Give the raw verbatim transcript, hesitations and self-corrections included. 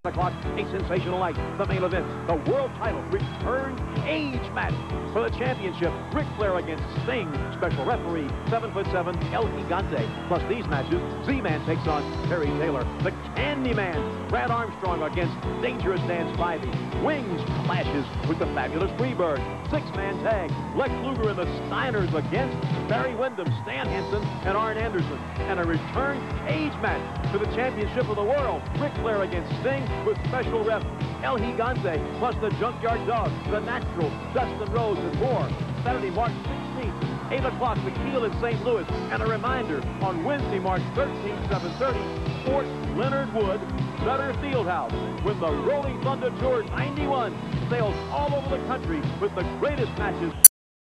o'clock, a sensational night. The main event, the world title return cage match for the championship. Ric Flair against Sting. Special referee, seven foot seven, El Gigante. Plus these matches, Z-Man takes on Terry Taylor. The Candyman, Brad Armstrong against Dangerous Dan Spivey. Wings clashes with the Fabulous Freebird. Six-man tag, Lex Luger and the Steiners against Barry Windham, Stan Hansen, and Arn Anderson. And a return cage match for the championship of the world. Ric Flair against Sting with special ref El Gigante, plus the Junkyard Dog, The Natural, Dustin Rhodes, and more. Saturday, March sixteenth, eight o'clock, the Keel in Saint Louis. And a reminder, on Wednesday, March thirteenth, seven thirty, Fort Leonard Wood, Sutter Fieldhouse, when the Rolling Thunder Tour ninety-one sails all over the country with the greatest matches